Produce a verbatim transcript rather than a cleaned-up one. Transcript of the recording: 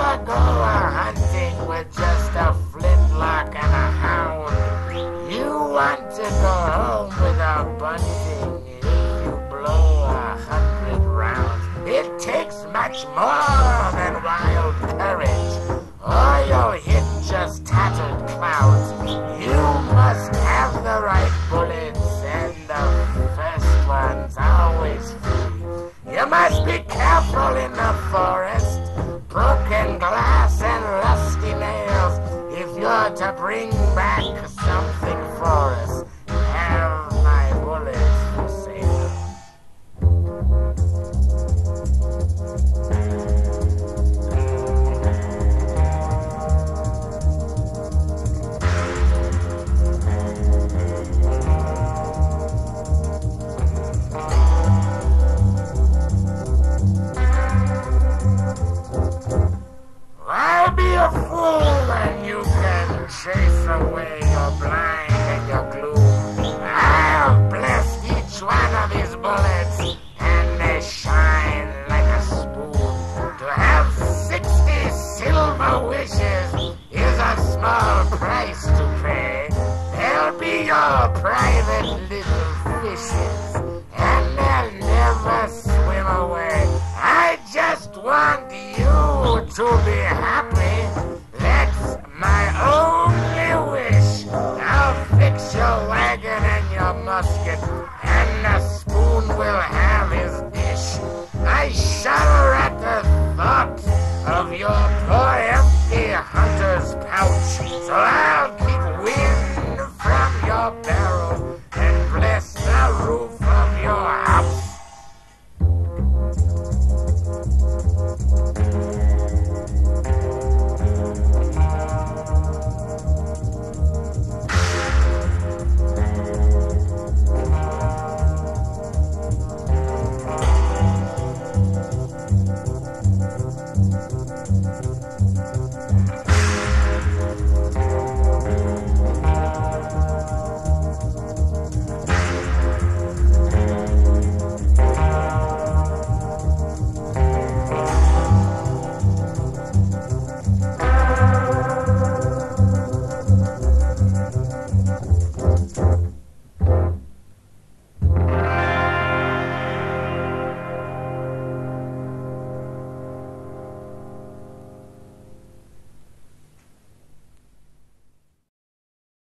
never go a-hunting with just a flintlock and a hound. You want to go home with a bunting if you blow a hundred rounds. It takes much more than wild courage, or you'll hit just tattered clouds. You must have the right bullets, and the first one's always free. You must be careful in the forest, broken glass and rusty nails. If you're to bring back something for us, have my bullets for sale. Why be a fool when you can chase away your blind and your gloom? I'll bless each one of his bullets, and they shine like a spoon. To have sixty silver wishes is a small price to pay. They'll be your private little fishes, and they'll never swim away. I just want you to be happy. That's my only wish. I'll fix your wagon and your musket, and the spoon will have his dish. I shudder at the thought of your poor empty hunter's pouch, so I'll keep wind from your back.